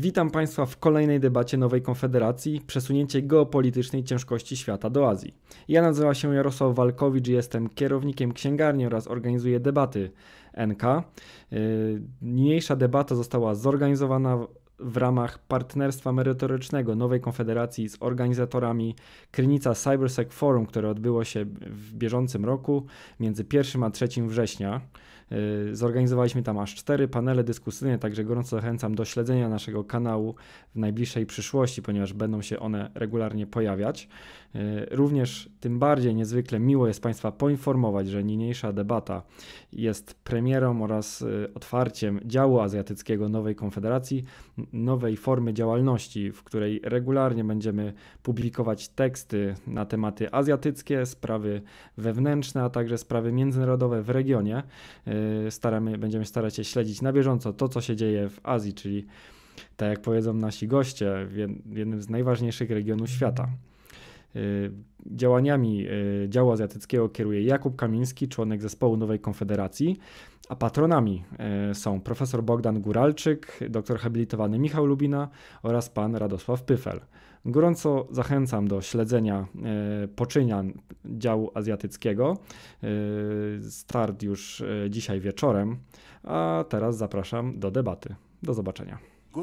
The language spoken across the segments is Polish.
Witam Państwa w kolejnej debacie Nowej Konfederacji, przesunięcie geopolitycznej ciężkości świata do Azji. Ja nazywam się Jarosław Walkowicz i jestem kierownikiem księgarni oraz organizuję debaty NK. Niniejsza debata została zorganizowana w ramach partnerstwa merytorycznego Nowej Konfederacji z organizatorami Krynica CyberSec Forum, które odbyło się w bieżącym roku między 1 a 3 września. Zorganizowaliśmy tam aż 4 panele dyskusyjne, także gorąco zachęcam do śledzenia naszego kanału w najbliższej przyszłości, ponieważ będą się one regularnie pojawiać. Również tym bardziej niezwykle miło jest Państwa poinformować, że niniejsza debata jest premierą oraz otwarciem działu azjatyckiego Nowej Konfederacji, nowej formy działalności, w której regularnie będziemy publikować teksty na tematy azjatyckie, sprawy wewnętrzne, a także sprawy międzynarodowe w regionie. Będziemy starać się śledzić na bieżąco to, co się dzieje w Azji, czyli tak jak powiedzą nasi goście, w jednym z najważniejszych regionów świata. Działaniami działu azjatyckiego kieruje Jakub Kamiński, członek zespołu Nowej Konfederacji, a patronami są profesor Bogdan Guralczyk, doktor habilitowany Michał Lubina oraz pan Radosław Pyfel. Gorąco zachęcam do śledzenia poczynań działu azjatyckiego. Start już dzisiaj wieczorem, a teraz zapraszam do debaty. Do zobaczenia.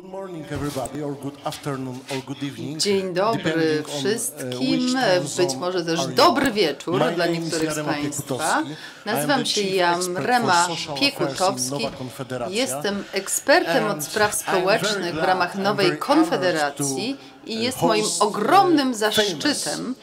Dzień dobry wszystkim, być może też dobry wieczór dla niektórych z Państwa. Nazywam się Rema Piekutowski, jestem ekspertem od spraw społecznych w ramach Nowej Konfederacji i jest moim ogromnym zaszczytem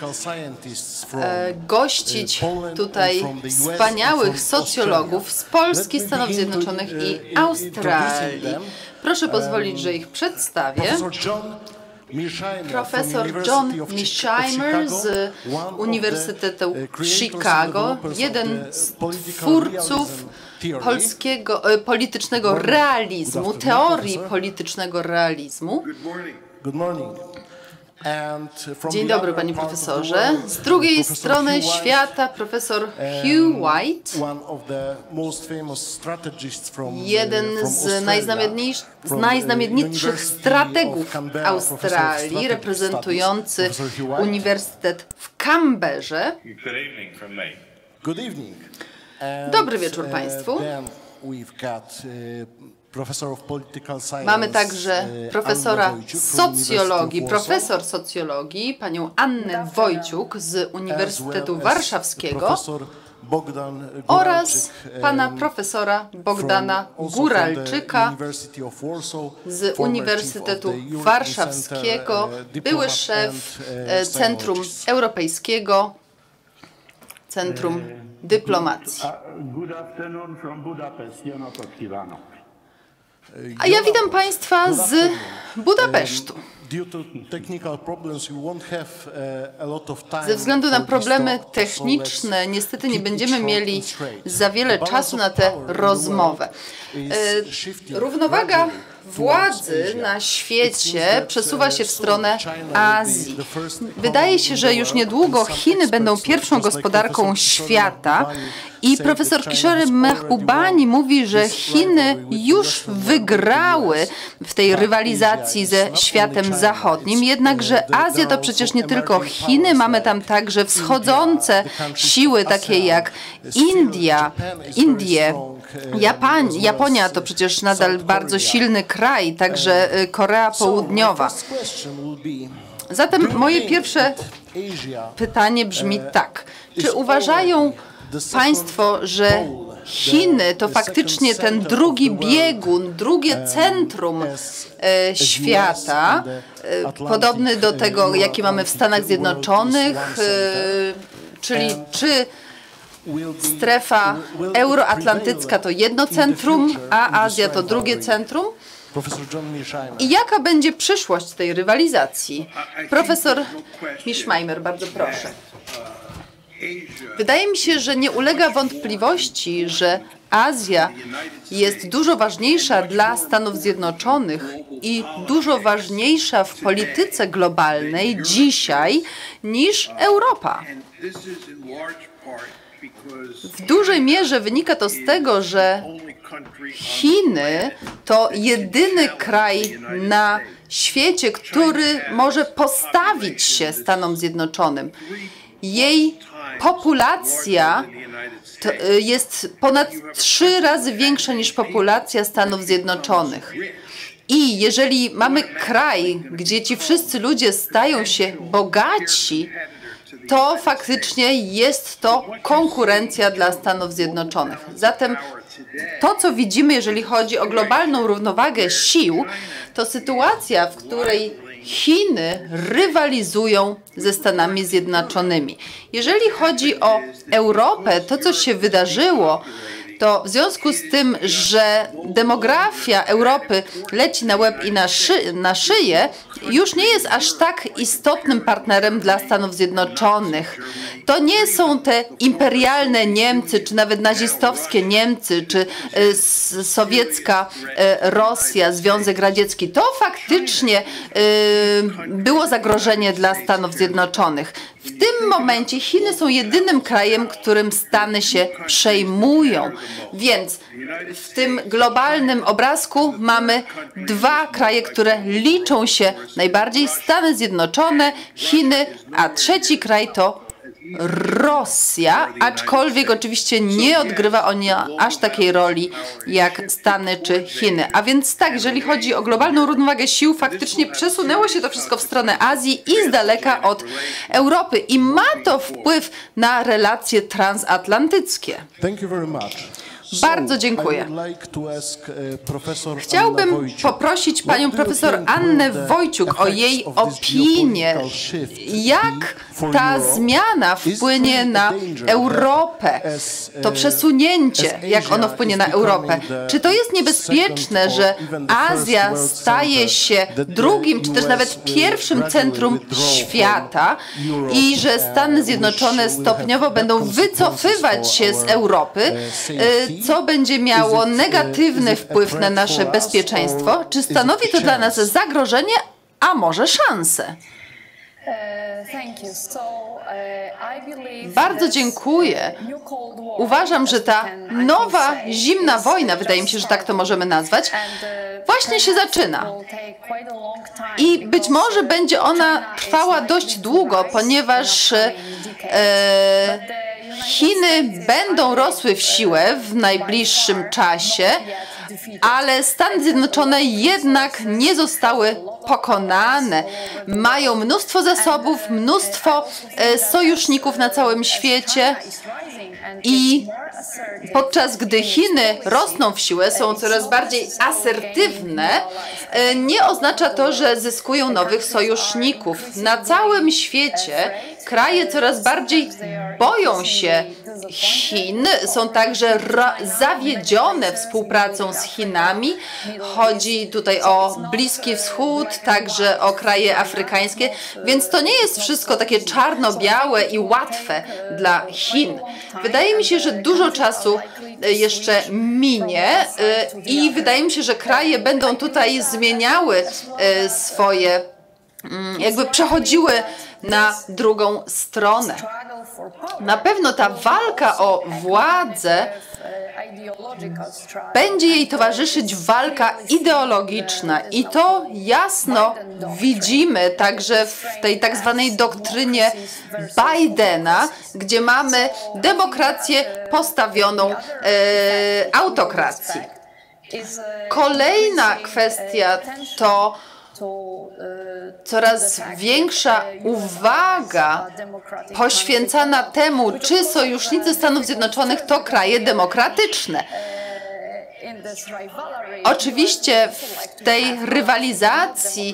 gościć tutaj wspaniałych socjologów z Polski, Stanów Zjednoczonych i Australii. Proszę pozwolić, że ich przedstawię. Profesor John Mearsheimer z Uniwersytetu Chicago, jeden z twórców politycznego realizmu, teorii politycznego realizmu. Dzień dobry, panie profesorze. Z drugiej strony świata profesor Hugh White, jeden z najznamienitszych strategów Australii, reprezentujący Uniwersytet w Canberrze. Dobry wieczór państwu. Mamy także profesor socjologii, panią Annę Wojciuk z Uniwersytetu Warszawskiego oraz pana profesora Bogdana Guralczyka z Uniwersytetu Warszawskiego, były szef Centrum Europejskiego, Centrum Dyplomacji. A ja witam Państwa z Budapesztu. Ze względu na problemy techniczne niestety nie będziemy mieli za wiele czasu na tę rozmowę. Równowaga władzy na świecie przesuwa się w stronę Azji. Wydaje się, że już niedługo Chiny będą pierwszą gospodarką świata i profesor Kishore Mahbubani mówi, że Chiny już wygrały w tej rywalizacji ze światem zachodnim, jednakże Azja to przecież nie tylko Chiny, mamy tam także wschodzące siły takie jak Indie, Japonia to przecież nadal bardzo silny kraj, także Korea Południowa. Zatem moje pierwsze pytanie brzmi tak. Czy uważają Państwo, że Chiny to faktycznie ten drugi biegun, drugie centrum świata, podobny do tego, jaki mamy w Stanach Zjednoczonych, czyli czy strefa euroatlantycka to jedno centrum, a Azja to drugie centrum? I jaka będzie przyszłość tej rywalizacji? Profesor Mearsheimer, bardzo proszę. Wydaje mi się, że nie ulega wątpliwości, że Azja jest dużo ważniejsza dla Stanów Zjednoczonych i dużo ważniejsza w polityce globalnej dzisiaj niż Europa. W dużej mierze wynika to z tego, że Chiny to jedyny kraj na świecie, który może postawić się Stanom Zjednoczonym. Jej populacja jest ponad 3 razy większa niż populacja Stanów Zjednoczonych. I jeżeli mamy kraj, gdzie ci wszyscy ludzie stają się bogaci, to faktycznie jest to konkurencja dla Stanów Zjednoczonych. Zatem to, co widzimy, jeżeli chodzi o globalną równowagę sił, to sytuacja, w której Chiny rywalizują ze Stanami Zjednoczonymi. Jeżeli chodzi o Europę, to, co się wydarzyło, to w związku z tym, że demografia Europy leci na łeb i na szyję, już nie jest aż tak istotnym partnerem dla Stanów Zjednoczonych. To nie są te imperialne Niemcy, czy nawet nazistowskie Niemcy, czy sowiecka Rosja, Związek Radziecki. To faktycznie było zagrożenie dla Stanów Zjednoczonych. W tym momencie Chiny są jedynym krajem, którym Stany się przejmują. Więc w tym globalnym obrazku mamy 2 kraje, które liczą się najbardziej: Stany Zjednoczone, Chiny, a trzeci kraj to Rosja, aczkolwiek oczywiście nie odgrywa ona aż takiej roli jak Stany czy Chiny. A więc tak, jeżeli chodzi o globalną równowagę sił, faktycznie przesunęło się to wszystko w stronę Azji i z daleka od Europy. I ma to wpływ na relacje transatlantyckie. Bardzo dziękuję. Chciałbym poprosić panią profesor Annę Wojciuk o jej opinię. Jak ta zmiana wpłynie na Europę? To przesunięcie, jak ono wpłynie na Europę? Czy to jest niebezpieczne, że Azja staje się drugim, czy też nawet pierwszym centrum świata i że Stany Zjednoczone stopniowo będą wycofywać się z Europy, co będzie miało negatywny wpływ na nasze bezpieczeństwo? Czy stanowi to dla nas zagrożenie, a może szansę? Bardzo dziękuję. Uważam, że ta nowa zimna wojna, wydaje mi się, że tak to możemy nazwać, właśnie się zaczyna. I być może będzie ona trwała dość długo, ponieważ Chiny będą rosły w siłę w najbliższym czasie, ale Stany Zjednoczone jednak nie zostały pokonane. Mają mnóstwo zasobów, mnóstwo sojuszników na całym świecie i podczas gdy Chiny rosną w siłę, są coraz bardziej asertywne, nie oznacza to, że zyskują nowych sojuszników. Na całym świecie kraje coraz bardziej boją się Chin, są także zawiedzione współpracą z Chinami. Chodzi tutaj o Bliski Wschód, także o kraje afrykańskie, więc to nie jest wszystko takie czarno-białe i łatwe dla Chin. Wydaje mi się, że dużo czasu jeszcze minie i wydaje mi się, że kraje będą tutaj zmieniały swoje, jakby przechodziły na drugą stronę. Na pewno ta walka o władzę będzie jej towarzyszyć walka ideologiczna i to jasno widzimy także w tej tak zwanej doktrynie Bidena, gdzie mamy demokrację postawioną autokracji. Kolejna kwestia to coraz większa uwaga poświęcana temu, czy sojusznicy Stanów Zjednoczonych to kraje demokratyczne. Oczywiście w tej rywalizacji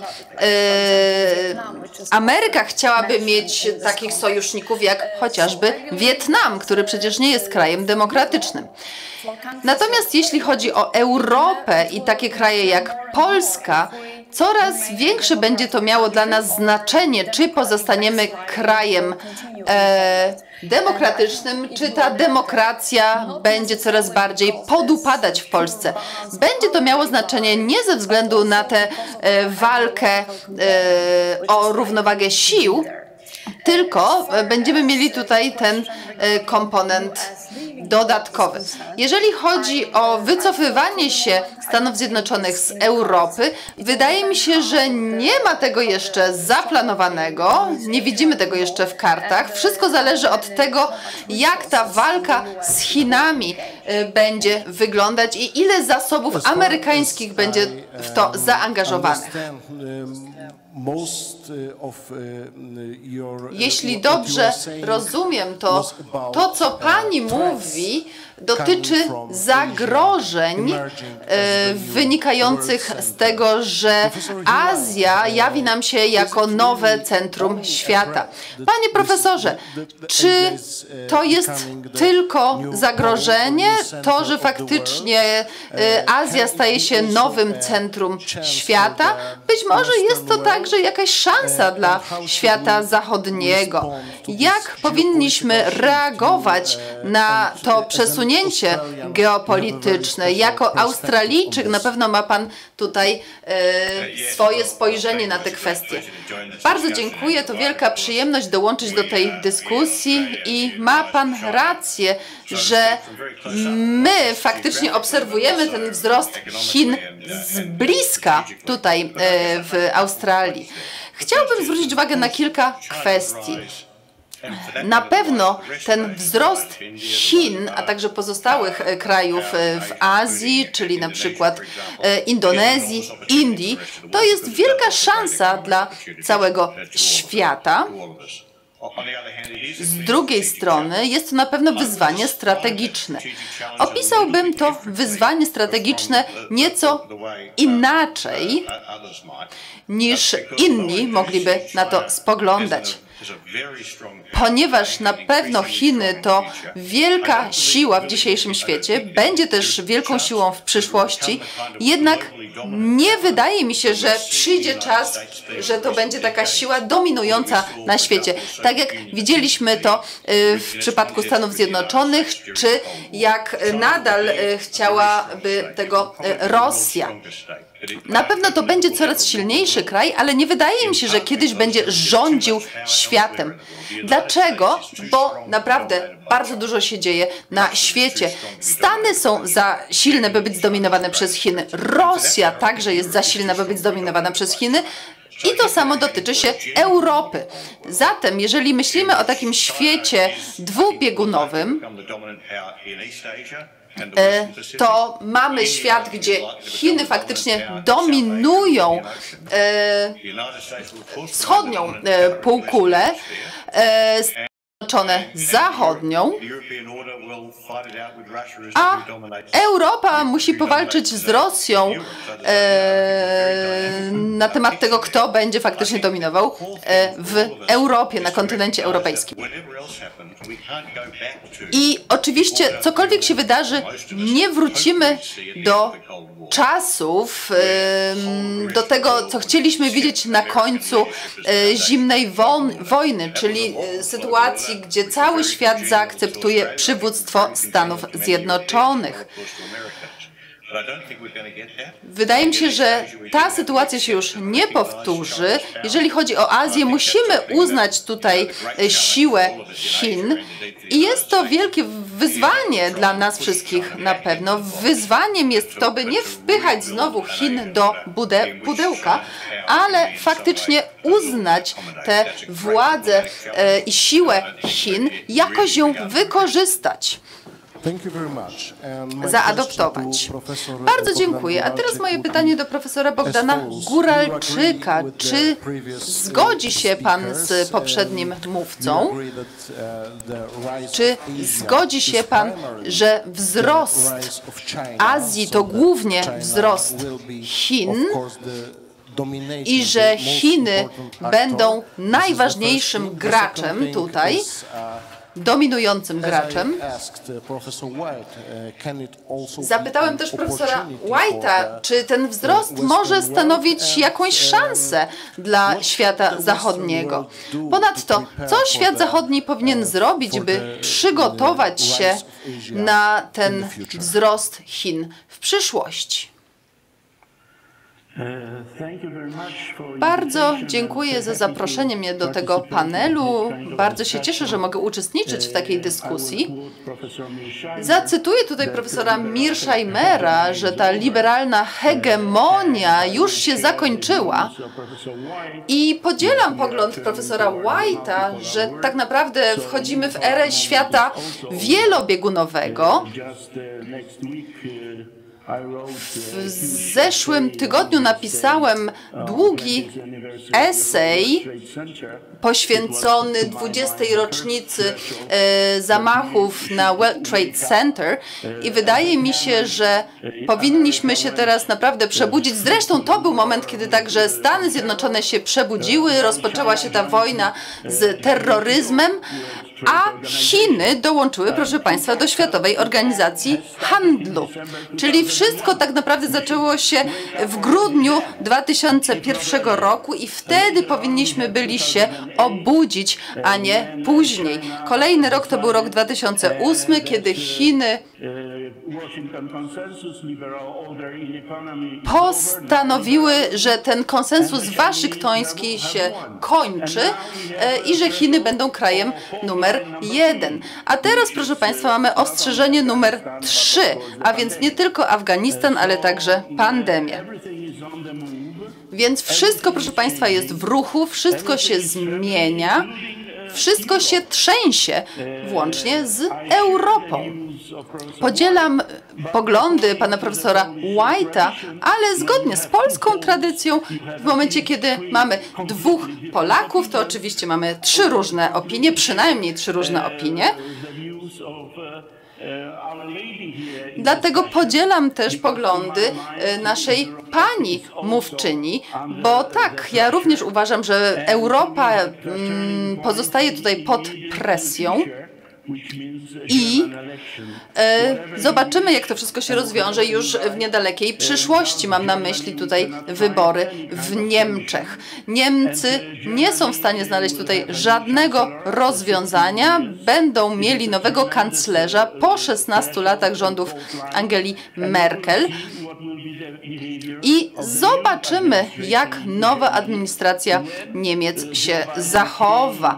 Ameryka chciałaby mieć takich sojuszników jak chociażby Wietnam, który przecież nie jest krajem demokratycznym. Natomiast jeśli chodzi o Europę i takie kraje jak Polska, coraz większe będzie to miało dla nas znaczenie, czy pozostaniemy krajem demokratycznym, czy ta demokracja będzie coraz bardziej podupadać w Polsce. Będzie to miało znaczenie nie ze względu na tę walkę o równowagę sił, tylko będziemy mieli tutaj ten komponent dodatkowy. Jeżeli chodzi o wycofywanie się Stanów Zjednoczonych z Europy, wydaje mi się, że nie ma tego jeszcze zaplanowanego, nie widzimy tego jeszcze w kartach. Wszystko zależy od tego, jak ta walka z Chinami będzie wyglądać i ile zasobów amerykańskich będzie w to zaangażowanych. Jeśli dobrze rozumiem, to co Pani mówi, dotyczy zagrożeń wynikających z tego, że Azja jawi nam się jako nowe centrum świata. Panie profesorze, czy to jest tylko zagrożenie, to, że faktycznie Azja staje się nowym centrum świata? Być może jest to także jakaś szansa dla świata zachodniego. Jak powinniśmy reagować na to przesunięcie geopolityczne? Jako Australijczyk na pewno ma Pan tutaj swoje spojrzenie na te kwestie. Bardzo dziękuję, to wielka przyjemność dołączyć do tej dyskusji i ma Pan rację, że my faktycznie obserwujemy ten wzrost Chin z bliska tutaj w Australii. Chciałbym zwrócić uwagę na kilka kwestii. Na pewno ten wzrost Chin, a także pozostałych krajów w Azji, czyli na przykład Indonezji, Indii, to jest wielka szansa dla całego świata. Z drugiej strony jest to na pewno wyzwanie strategiczne. Opisałbym to wyzwanie strategiczne nieco inaczej, niż inni mogliby na to spoglądać. Ponieważ na pewno Chiny to wielka siła w dzisiejszym świecie, będzie też wielką siłą w przyszłości, jednak nie wydaje mi się, że przyjdzie czas, że to będzie taka siła dominująca na świecie. Tak jak widzieliśmy to w przypadku Stanów Zjednoczonych, czy jak nadal chciałaby tego Rosja. Na pewno to będzie coraz silniejszy kraj, ale nie wydaje mi się, że kiedyś będzie rządził światem. Dlaczego? Bo naprawdę bardzo dużo się dzieje na świecie. Stany są za silne, by być zdominowane przez Chiny. Rosja także jest za silna, by być zdominowana przez Chiny. I to samo dotyczy się Europy. Zatem, jeżeli myślimy o takim świecie dwubiegunowym, to mamy świat, gdzie Chiny faktycznie dominują wschodnią półkulę, Zjednoczone zachodnią, a Europa musi powalczyć z Rosją na temat tego, kto będzie faktycznie dominował w Europie, na kontynencie europejskim. I oczywiście, cokolwiek się wydarzy, nie wrócimy do czasów, do tego, co chcieliśmy widzieć na końcu zimnej wojny, czyli sytuacji, gdzie cały świat zaakceptuje przywództwo Stanów Zjednoczonych. Wydaje mi się, że ta sytuacja się już nie powtórzy. Jeżeli chodzi o Azję, musimy uznać tutaj siłę Chin i jest to wielkie wyzwanie dla nas wszystkich na pewno. Wyzwaniem jest to, by nie wpychać znowu Chin do pudełka, ale faktycznie uznać tę władzę i siłę Chin, jakoś ją wykorzystać. Zaadoptować. Bardzo dziękuję. A teraz moje pytanie do profesora Bogdana Góralczyka. Czy zgodzi się Pan z poprzednim mówcą? Czy zgodzi się Pan, że wzrost Azji to głównie wzrost Chin i że Chiny będą najważniejszym graczem tutaj, dominującym graczem? Zapytałem też profesora White'a, czy ten wzrost może stanowić jakąś szansę dla świata zachodniego. Ponadto, co świat zachodni powinien zrobić, by przygotować się na ten wzrost Chin w przyszłości? Bardzo dziękuję za zaproszenie mnie do tego panelu. Bardzo się cieszę, że mogę uczestniczyć w takiej dyskusji. Zacytuję tutaj profesora Mearsheimera, że ta liberalna hegemonia już się zakończyła. I podzielam pogląd profesora White'a, że tak naprawdę wchodzimy w erę świata wielobiegunowego. W zeszłym tygodniu napisałem długi esej poświęcony 20. rocznicy zamachów na World Trade Center i wydaje mi się, że powinniśmy się teraz naprawdę przebudzić. Zresztą to był moment, kiedy także Stany Zjednoczone się przebudziły, rozpoczęła się ta wojna z terroryzmem, a Chiny dołączyły, proszę Państwa, do Światowej Organizacji Handlu. Czyli wszystko tak naprawdę zaczęło się w grudniu 2001 roku i wtedy powinniśmy byli się obudzić, a nie później. Kolejny rok to był rok 2008, kiedy Chiny postanowiły, że ten konsensus waszyngtoński się kończy i że Chiny będą krajem numer 1. A teraz, proszę Państwa, mamy ostrzeżenie numer 3, a więc nie tylko Afganistan, ale także pandemię. Więc wszystko, proszę Państwa, jest w ruchu, wszystko się zmienia, wszystko się trzęsie, włącznie z Europą. Podzielam poglądy pana profesora White'a, ale zgodnie z polską tradycją, w momencie, kiedy mamy dwóch Polaków, to oczywiście mamy 3 różne opinie, przynajmniej 3 różne opinie. Dlatego podzielam też poglądy naszej pani mówczyni, bo tak, ja również uważam, że Europa pozostaje tutaj pod presją i zobaczymy, jak to wszystko się rozwiąże już w niedalekiej przyszłości. Mam na myśli tutaj wybory w Niemczech. Niemcy nie są w stanie znaleźć tutaj żadnego rozwiązania. Będą mieli nowego kanclerza po 16 latach rządów Angeli Merkel. I zobaczymy, jak nowa administracja Niemiec się zachowa.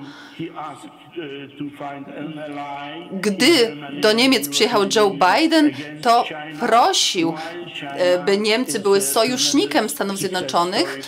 Gdy do Niemiec przyjechał Joe Biden, to prosił, by Niemcy były sojusznikiem Stanów Zjednoczonych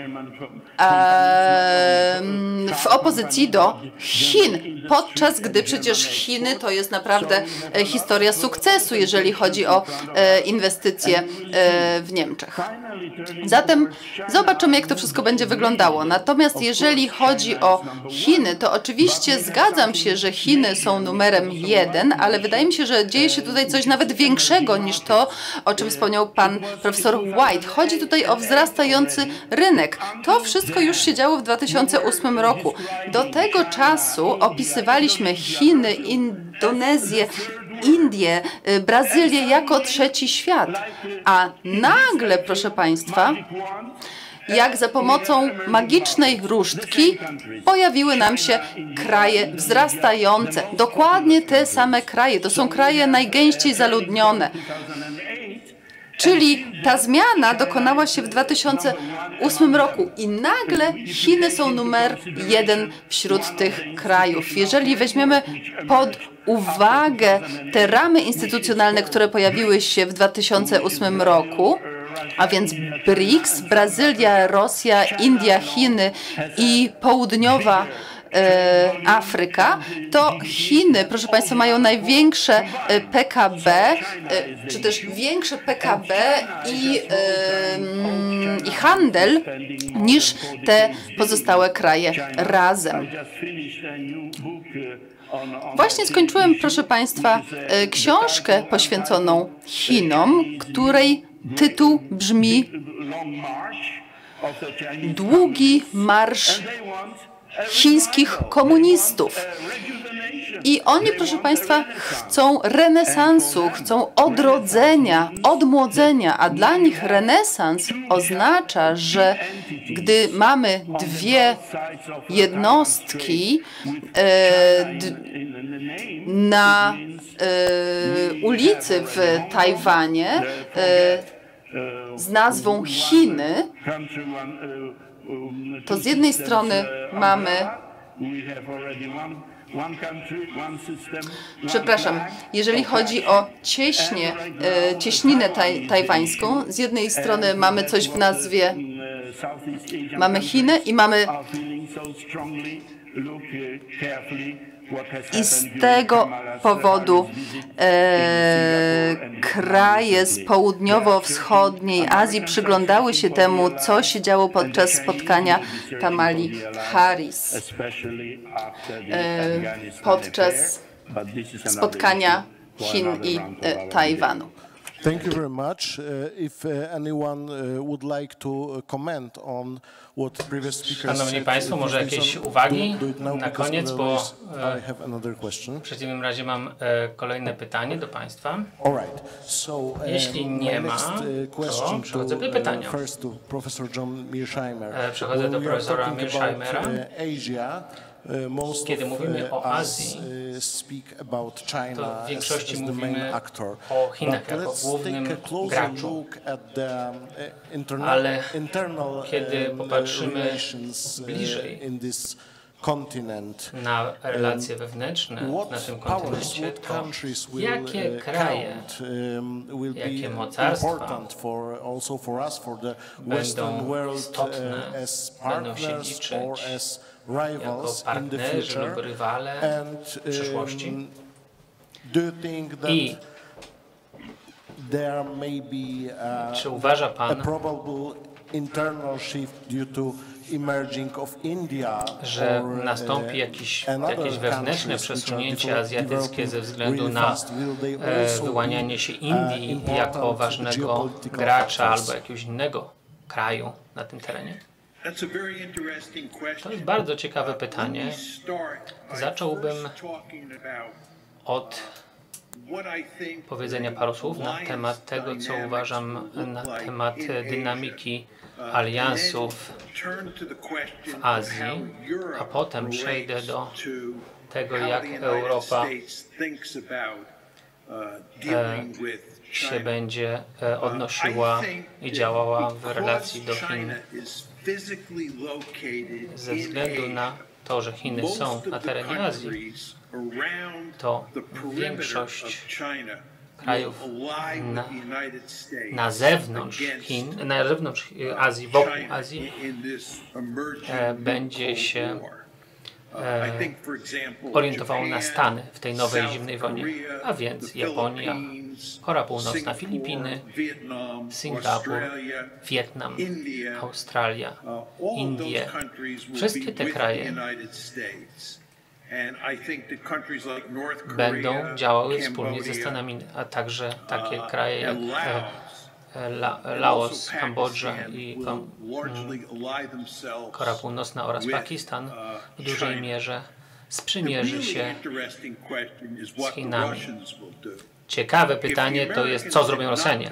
w opozycji do Chin, podczas gdy przecież Chiny to jest naprawdę historia sukcesu, jeżeli chodzi o inwestycje w Niemczech. Zatem zobaczymy, jak to wszystko będzie wyglądało. Natomiast jeżeli chodzi o Chiny, to oczywiście zgadzam się, że Chiny są numerem 1, ale wydaje mi się, że dzieje się tutaj coś nawet większego niż to, o czym wspomniał pan profesor White. Chodzi tutaj o wzrastający rynek. To wszystko już się działo w 2008 roku. Do tego czasu opisywaliśmy Chiny, Indonezję, Indię, Brazylię jako trzeci świat. A nagle, proszę Państwa, jak za pomocą magicznej różdżki pojawiły nam się kraje wzrastające. Dokładnie te same kraje. To są kraje najgęściej zaludnione. Czyli ta zmiana dokonała się w 2008 roku i nagle Chiny są numer 1 wśród tych krajów. Jeżeli weźmiemy pod uwagę te ramy instytucjonalne, które pojawiły się w 2008 roku, a więc BRICS, Brazylia, Rosja, India, Chiny i południowa Afryka, to Chiny, proszę Państwa, mają największe PKB, czy też większe PKB i handel niż te pozostałe kraje razem. Właśnie skończyłem, proszę Państwa, książkę poświęconą Chinom, której tytuł brzmi Długi marsz chińskich komunistów. I oni, proszę Państwa, chcą renesansu, chcą odrodzenia, odmłodzenia, a dla nich renesans oznacza, że gdy mamy dwie jednostki na ulicy w Tajwanie, z nazwą Chiny, to z jednej strony mamy, przepraszam, jeżeli chodzi o cieśninę tajwańską, z jednej strony mamy coś w nazwie, mamy Chiny i mamy i z tego powodu kraje z południowo-wschodniej Azji przyglądały się temu, co się działo podczas spotkania Kamali Harris, podczas spotkania Chin i Tajwanu. Thank you very much. If anyone would like to comment on what previous speakers Szanowni Państwo, może jakieś uwagi na koniec, bo w przeciwnym razie mam kolejne pytanie do Państwa. Jeśli nie ma, to przechodzę do pytania. Przechodzę do profesora Mearsheimera. Kiedy mówimy o Azji, to w większości mówimy o Chinach jako głównym graczu. Ale kiedy popatrzymy bliżej na relacje wewnętrzne na tym kontynencie, to jakie kraje, jakie mocarstwa będą istotne, będą się liczyć jako partnerzy lub rywale w przyszłości? I czy uważa Pan, że nastąpi jakieś wewnętrzne przesunięcie azjatyckie ze względu na wyłanianie się Indii jako ważnego gracza albo jakiegoś innego kraju na tym terenie? To jest bardzo ciekawe pytanie. Zacząłbym od powiedzenia paru słów na temat tego, co uważam na temat dynamiki aliansów w Azji, a potem przejdę do tego, jak Europa się będzie odnosiła i działała w relacji do Chin. Ze względu na to, że Chiny są na terenie Azji, to większość krajów na zewnątrz Chin, na zewnątrz Azji, wokół Azji będzie się orientowało na Stany w tej nowej zimnej wojnie, a więc Japonia, Korea Północna, Filipiny, Singapur, Wietnam, Australia, Indie. Wszystkie te kraje będą działały wspólnie ze Stanami, a także takie kraje jak Laos, Kambodża i Korea Północna oraz Pakistan w dużej mierze sprzymierzy się z Chinami. Ciekawe pytanie to jest, co zrobią Rosjanie.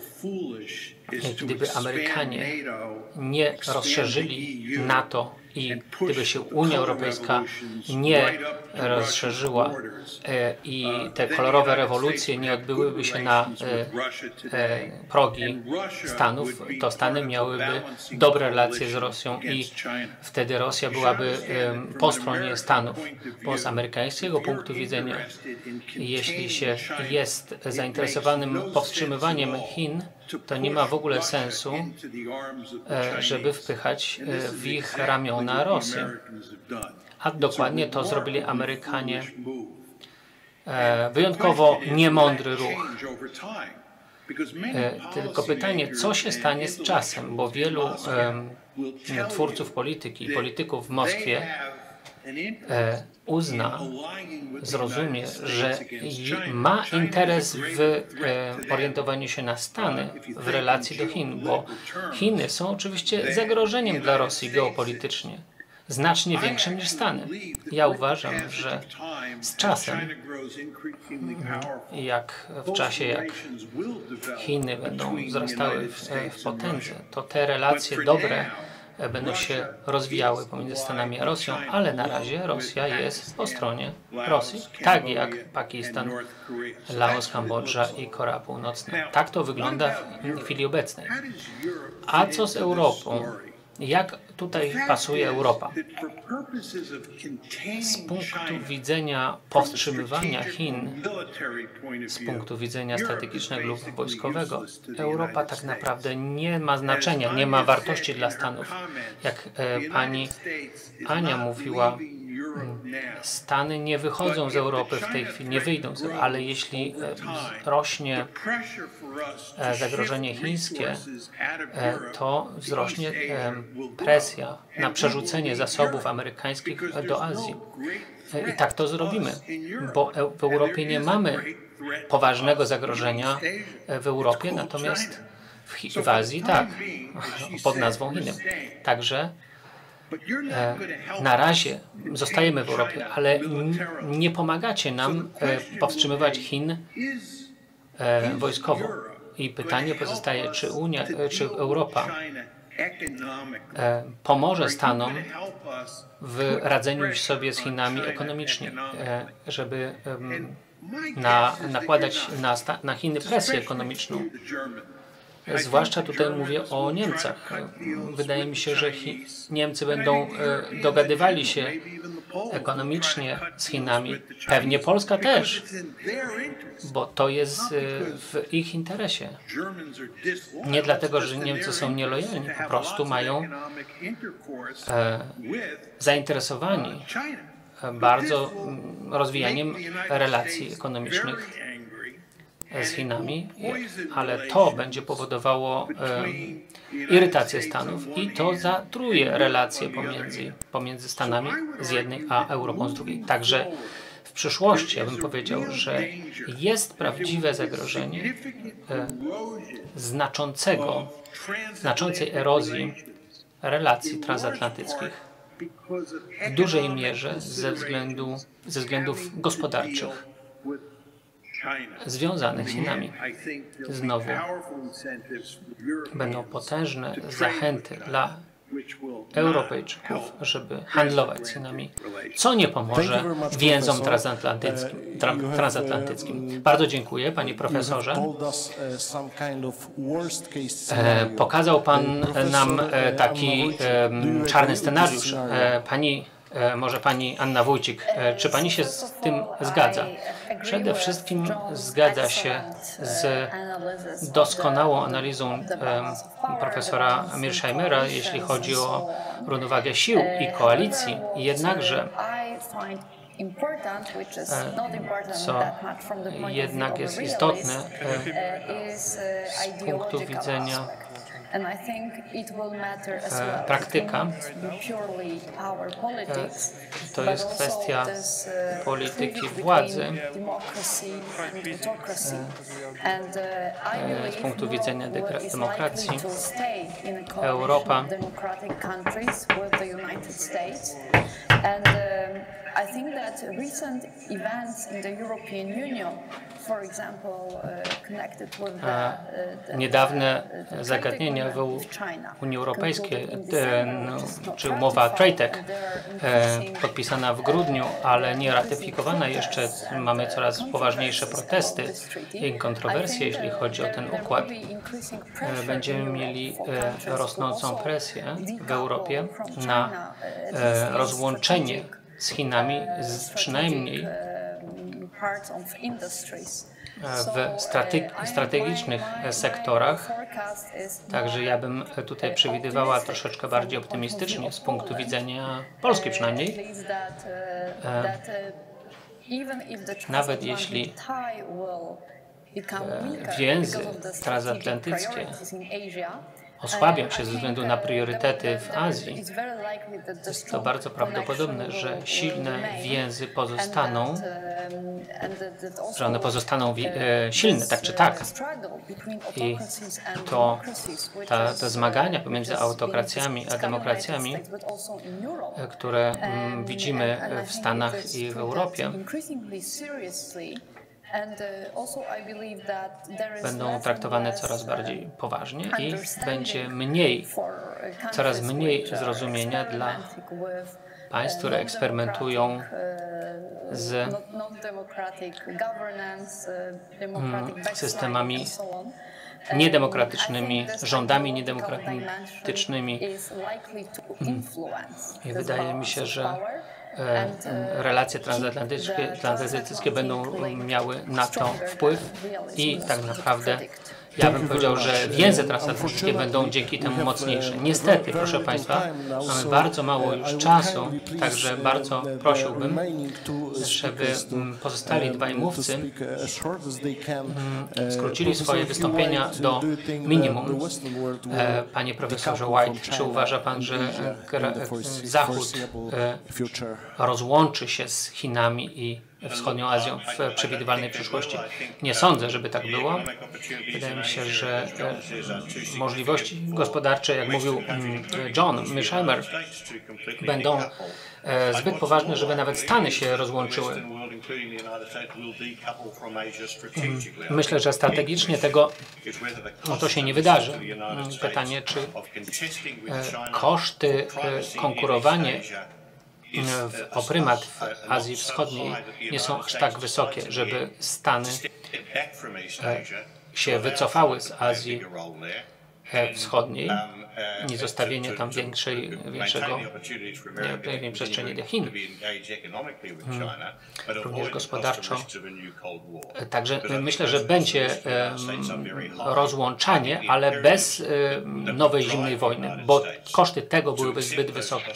Gdyby Amerykanie nie rozszerzyli NATO i gdyby się Unia Europejska nie rozszerzyła i te kolorowe rewolucje nie odbyłyby się na progi Stanów, to Stany miałyby dobre relacje z Rosją i wtedy Rosja byłaby po stronie Stanów. Bo z amerykańskiego punktu widzenia, jeśli się jest zainteresowanym powstrzymywaniem Chin, to nie ma w ogóle sensu, żeby wpychać w ich ramiona Rosję. A dokładnie to zrobili Amerykanie. Wyjątkowo niemądry ruch. Tylko pytanie, co się stanie z czasem, bo wielu twórców polityki, polityków w Moskwie uzna, zrozumie, że ma interes w orientowaniu się na Stany w relacji do Chin, bo Chiny są oczywiście zagrożeniem dla Rosji geopolitycznie, znacznie większym niż Stany. Ja uważam, że z czasem, jak Chiny będą wzrastały w potędze, to te relacje dobre będą się rozwijały pomiędzy Stanami a Rosją, ale na razie Rosja jest po stronie Rosji, tak jak Pakistan, Laos, Kambodża i Korea Północna. Tak to wygląda w chwili obecnej. A co z Europą? Jak tutaj pasuje Europa? Z punktu widzenia powstrzymywania Chin, z punktu widzenia strategicznego lub wojskowego, Europa tak naprawdę nie ma znaczenia, nie ma wartości dla Stanów. Jak pani Ania mówiła, Stany nie wychodzą z Europy w tej chwili, nie wyjdą z Europy, ale jeśli rośnie zagrożenie chińskie, to wzrośnie presja na przerzucenie zasobów amerykańskich do Azji. I tak to zrobimy, bo w Europie nie mamy poważnego zagrożenia w Europie, natomiast w Azji tak, pod nazwą Chiny. Także na razie zostajemy w Europie, ale nie pomagacie nam powstrzymywać Chin wojskowo. I pytanie pozostaje, czy Europa pomoże Stanom w radzeniu sobie z Chinami ekonomicznie, żeby nakładać na Chiny presję ekonomiczną. Zwłaszcza tutaj mówię o Niemcach. Wydaje mi się, że Niemcy będą dogadywali się ekonomicznie z Chinami. Pewnie Polska też, bo to jest w ich interesie. Nie dlatego, że Niemcy są nielojalni, po prostu mają zainteresowani bardzo rozwijaniem relacji ekonomicznych z Chinami, ale to będzie powodowało irytację Stanów i to zatruje relacje pomiędzy Stanami z jednej a Europą z drugiej. Także w przyszłości ja bym powiedział, że jest prawdziwe zagrożenie znaczącej erozji relacji transatlantyckich w dużej mierze ze względów gospodarczych związanych z Chinami. Znowu będą potężne zachęty dla Europejczyków, żeby handlować z Chinami, co nie pomoże więzom transatlantyckim. Bardzo dziękuję, panie profesorze. Pokazał pan nam taki czarny scenariusz. Może pani Anna Wójcik, czy pani się z tym zgadza? Przede wszystkim zgadza się z doskonałą analizą profesora Mearsheimera, jeśli chodzi o równowagę sił i koalicji. Jednakże, co jednak jest istotne z punktu widzenia praktyka, to jest kwestia polityki władzy z punktu widzenia demokracji. Europa I think that recent events in the European Union, for example, connected with niedawne zagadnienia w Unii Europejskiej, czy umowa TradeTech, podpisana w grudniu, ale nie ratyfikowana jeszcze. Mamy coraz poważniejsze protesty i kontrowersje, jeśli chodzi o ten układ. Będziemy mieli rosnącą presję w Europie na rozłączenie z Chinami przynajmniej w strategicznych sektorach. Także ja bym tutaj przewidywała troszeczkę bardziej optymistycznie z punktu widzenia Polski przynajmniej. Nawet jeśli więzy transatlantyckie osłabią się ze względu na priorytety w Azji, jest to bardzo prawdopodobne, że silne więzy pozostaną, że one pozostaną silne, tak czy tak. I te zmagania pomiędzy autokracjami a demokracjami, które widzimy w Stanach i w Europie, będą traktowane coraz bardziej poważnie i będzie coraz mniej zrozumienia dla państw, które eksperymentują z systemami niedemokratycznymi, rządami niedemokratycznymi. I wydaje mi się, że relacje transatlantyckie będą miały na to wpływ i tak naprawdę ja bym powiedział, że więzy transatlantyckie będą dzięki temu mocniejsze. Niestety, proszę Państwa, mamy bardzo mało już czasu, także bardzo prosiłbym, żeby pozostali dwaj mówcy skrócili swoje wystąpienia do minimum. Panie profesorze White, czy uważa Pan, że Zachód rozłączy się z Chinami i Wschodnią Azją w przewidywalnej przyszłości? Nie sądzę, żeby tak było. Wydaje mi się, że możliwości gospodarcze, jak mówił John Mearsheimer, będą zbyt poważne, żeby nawet Stany się rozłączyły. Myślę, że strategicznie to się nie wydarzy. Pytanie, czy koszty konkurowania o prymat w Azji Wschodniej nie są aż tak wysokie, żeby Stany się wycofały z Azji Wschodniej, nie zostawienie tam większej przestrzeni dla Chin, również gospodarczo. Także myślę, że będzie rozłączanie, ale bez nowej zimnej wojny, bo koszty tego byłyby zbyt wysokie.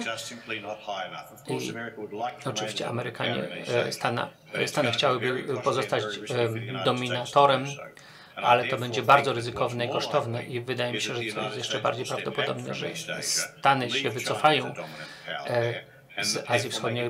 I oczywiście Amerykanie, Stany chciałyby pozostać dominatorem, ale to będzie bardzo ryzykowne i kosztowne i wydaje mi się, że to jest jeszcze bardziej prawdopodobne, że Stany się wycofają z Azji Wschodniej,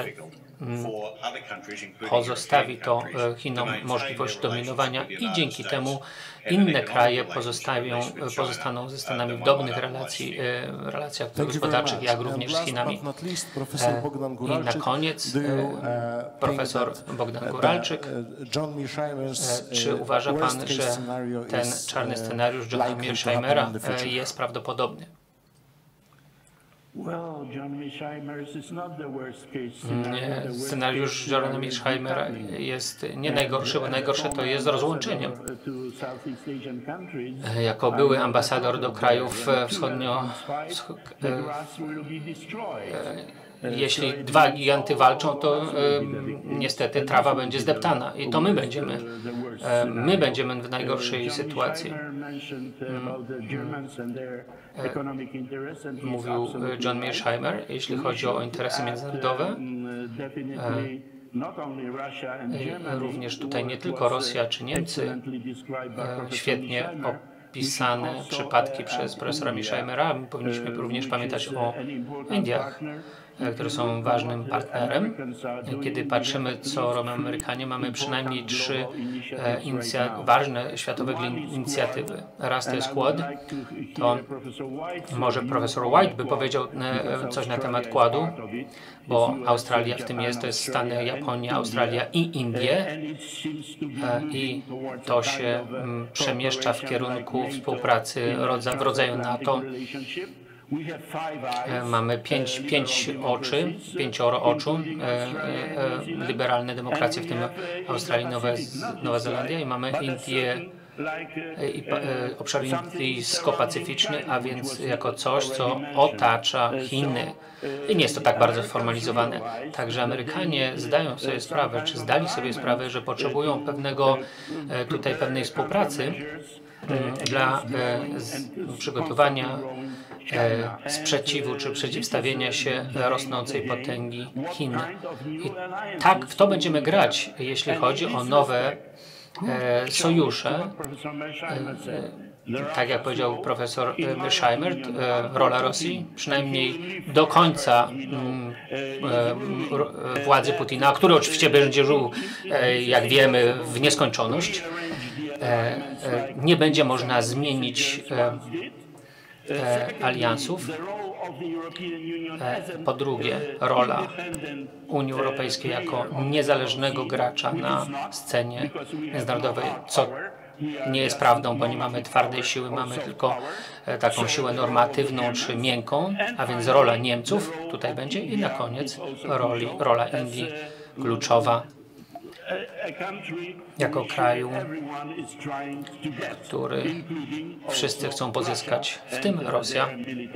pozostawi to Chinom możliwość dominowania i dzięki temu inne kraje pozostaną ze Stanami w dobrych relacjach gospodarczych, jak również z Chinami. I na koniec profesor Bogdan Guralczyk. Czy uważa Pan, że ten czarny scenariusz Johna Mearsheimera jest prawdopodobny? Scenariusz Johna Mearsheimera jest nie najgorszy, bo najgorsze to jest rozłączenie. Jako były ambasador do krajów jeśli dwa giganty walczą, to niestety trawa będzie zdeptana i to my będziemy w najgorszej sytuacji. Mówił John Mearsheimer, jeśli chodzi o interesy międzynarodowe. Również tutaj nie tylko Rosja czy Niemcy, świetnie opisane przypadki przez profesora Mearsheimera. Powinniśmy również pamiętać o Indiach, które są ważnym partnerem. Kiedy patrzymy, co robią Amerykanie, mamy przynajmniej 3 ważne światowe inicjatywy. Raz to jest Quad, to może profesor White by powiedział coś na temat Quadu, bo Australia w tym jest, to jest Stany, Japonia, Australia i Indie i to się przemieszcza w kierunku współpracy w rodzaju NATO. Mamy pięcioro oczu, liberalne demokracje, w tym Australii, Nowa Zelandia, i mamy Indie i obszar indyjsko-pacyficzny, a więc jako coś, co otacza Chiny. I nie jest to tak bardzo sformalizowane. Także Amerykanie zdają sobie sprawę, czy zdali sobie sprawę, że potrzebują pewnej współpracy dla przygotowania sprzeciwu czy przeciwstawienia się rosnącej potęgi Chin. I tak w to będziemy grać, jeśli chodzi o nowe sojusze. Tak jak powiedział profesor Mearsheimer, rola Rosji, przynajmniej do końca władzy Putina, który oczywiście będzie żył, jak wiemy, w nieskończoność. Nie będzie można zmienić aliansów, Po drugie, rola Unii Europejskiej jako niezależnego gracza na scenie międzynarodowej, co nie jest prawdą, bo nie mamy twardej siły, mamy tylko taką siłę normatywną czy miękką, a więc rola Niemców tutaj będzie i na koniec rola Indii kluczowa jako kraju, który wszyscy chcą pozyskać, w tym Rosja,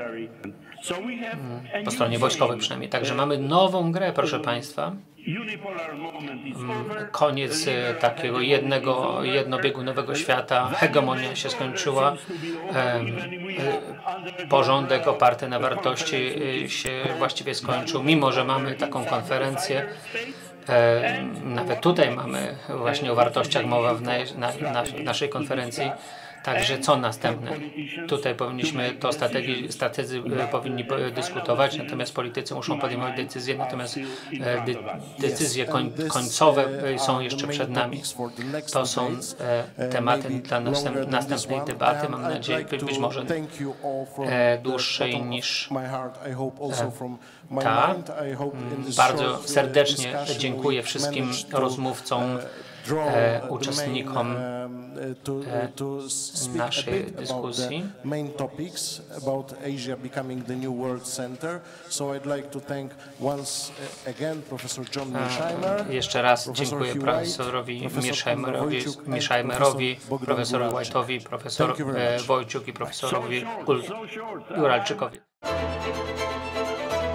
po stronie wojskowej przynajmniej. Także mamy nową grę, proszę Państwa. Koniec takiego jednobiegunowego świata, hegemonia się skończyła, porządek oparty na wartości się właściwie skończył, mimo że mamy taką konferencję. Nawet tutaj mamy właśnie o wartościach mowa w naszej konferencji. Także co następne? Tutaj powinniśmy to strategzy powinni dyskutować, natomiast politycy muszą podejmować decyzje, natomiast decyzje końcowe są jeszcze przed nami. To są tematy dla następnej debaty, mam nadzieję, być może dłuższej niż ta. Bardzo serdecznie dziękuję wszystkim rozmówcom, uczestnikom naszej dyskusji. Jeszcze raz dziękuję profesorowi Mearsheimerowi, profesorowi White'owi, profesorowi Wojciuk i profesorowi Juralczykowi.